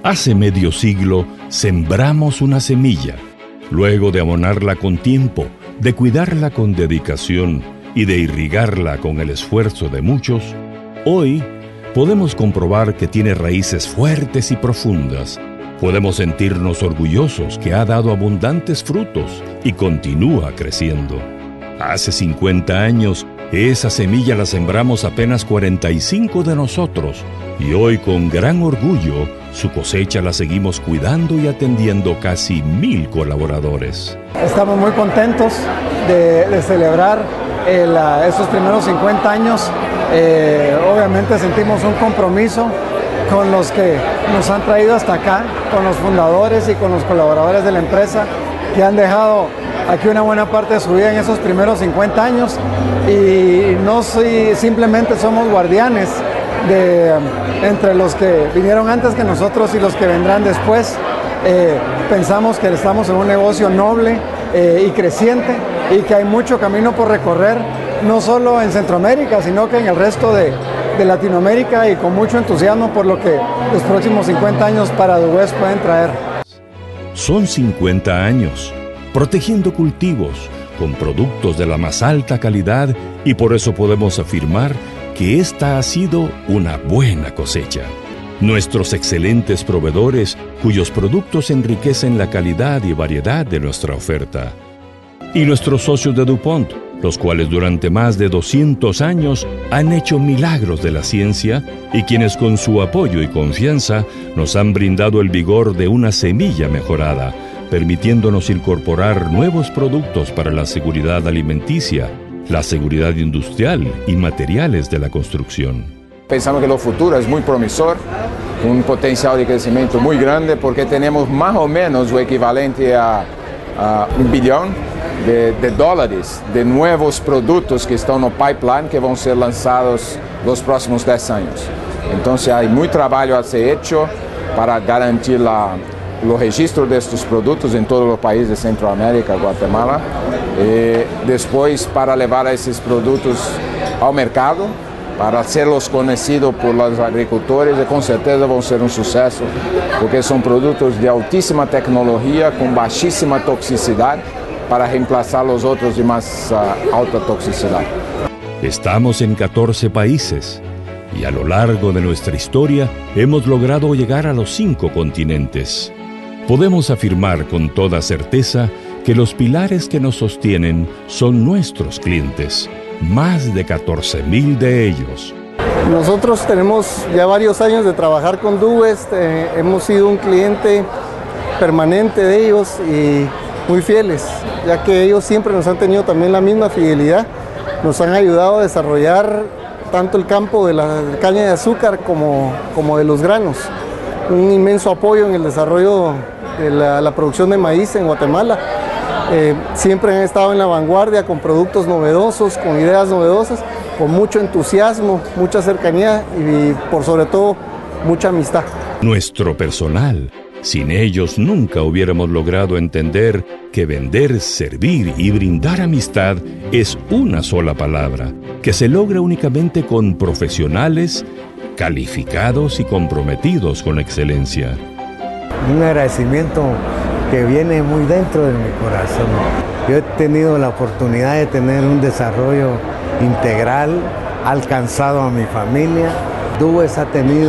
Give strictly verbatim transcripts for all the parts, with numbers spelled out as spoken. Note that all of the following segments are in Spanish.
Hace medio siglo sembramos una semilla. Luego de abonarla con tiempo, de cuidarla con dedicación y de irrigarla con el esfuerzo de muchos, hoy podemos comprobar que tiene raíces fuertes y profundas. Podemos sentirnos orgullosos que ha dado abundantes frutos y continúa creciendo. Hace cincuenta años, esa semilla la sembramos apenas cuarenta y cinco de nosotros, y hoy con gran orgullo su cosecha la seguimos cuidando y atendiendo casi mil colaboradores. Estamos muy contentos de, de celebrar el, uh, estos primeros cincuenta años. Eh, obviamente sentimos un compromiso con los que nos han traído hasta acá, con los fundadores y con los colaboradores de la empresa que han dejado aquí una buena parte de su vida en esos primeros cincuenta años, y no soy, simplemente somos guardianes de entre los que vinieron antes que nosotros y los que vendrán después. Eh, pensamos que estamos en un negocio noble eh, y creciente, y que hay mucho camino por recorrer, no solo en Centroamérica, sino que en el resto de, de Latinoamérica, y con mucho entusiasmo por lo que los próximos cincuenta años para Duwes pueden traer. Son cincuenta años protegiendo cultivos con productos de la más alta calidad, y por eso podemos afirmar que esta ha sido una buena cosecha. Nuestros excelentes proveedores, cuyos productos enriquecen la calidad y variedad de nuestra oferta. Y nuestros socios de DuPont, los cuales durante más de doscientos años han hecho milagros de la ciencia, y quienes con su apoyo y confianza nos han brindado el vigor de una semilla mejorada, permitiéndonos incorporar nuevos productos para la seguridad alimenticia, la seguridad industrial y materiales de la construcción. Pensamos que el futuro es muy promisor, un potencial de crecimiento muy grande, porque tenemos más o menos o equivalente a, a un billón de, de dólares de nuevos productos que están en el pipeline, que van a ser lanzados los próximos diez años. Entonces hay muy trabajo a ser hecho para garantir la los registros de estos productos en todos los países de Centroamérica, Guatemala, eh, después para llevar esos productos al mercado, para hacerlos conocidos por los agricultores, y con certeza van a ser un suceso, porque son productos de altísima tecnología, con bajísima toxicidad, para reemplazar los otros de más uh, alta toxicidad. Estamos en catorce países, y a lo largo de nuestra historia hemos logrado llegar a los cinco continentes. Podemos afirmar con toda certeza que los pilares que nos sostienen son nuestros clientes, más de catorce mil de ellos. Nosotros tenemos ya varios años de trabajar con Duwes, eh, hemos sido un cliente permanente de ellos y muy fieles, ya que ellos siempre nos han tenido también la misma fidelidad, nos han ayudado a desarrollar tanto el campo de la caña de azúcar como, como de los granos. Un inmenso apoyo en el desarrollo de la, la producción de maíz en Guatemala. Eh, siempre han estado en la vanguardia con productos novedosos, con ideas novedosas, con mucho entusiasmo, mucha cercanía y, por sobre todo, mucha amistad. Nuestro personal, sin ellos nunca hubiéramos logrado entender que vender, servir y brindar amistad es una sola palabra, que se logra únicamente con profesionales calificados y comprometidos con la excelencia. Un agradecimiento que viene muy dentro de mi corazón. Yo he tenido la oportunidad de tener un desarrollo integral, ha alcanzado a mi familia. Duwes ha tenido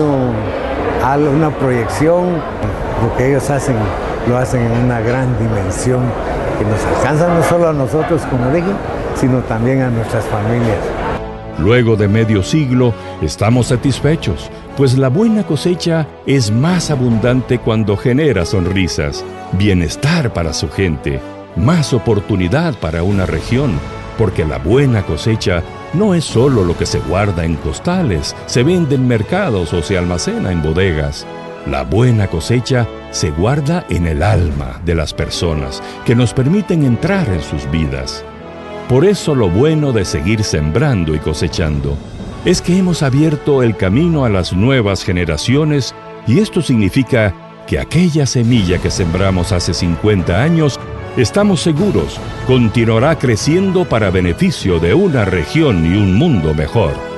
una proyección, lo que ellos hacen, lo hacen en una gran dimensión que nos alcanza no solo a nosotros, como dije, sino también a nuestras familias. Luego de medio siglo, estamos satisfechos, pues la buena cosecha es más abundante cuando genera sonrisas, bienestar para su gente, más oportunidad para una región, porque la buena cosecha no es solo lo que se guarda en costales, se vende en mercados o se almacena en bodegas. La buena cosecha se guarda en el alma de las personas, que nos permiten entrar en sus vidas. Por eso lo bueno de seguir sembrando y cosechando es que hemos abierto el camino a las nuevas generaciones, y esto significa que aquella semilla que sembramos hace cincuenta años, estamos seguros, continuará creciendo para beneficio de una región y un mundo mejor.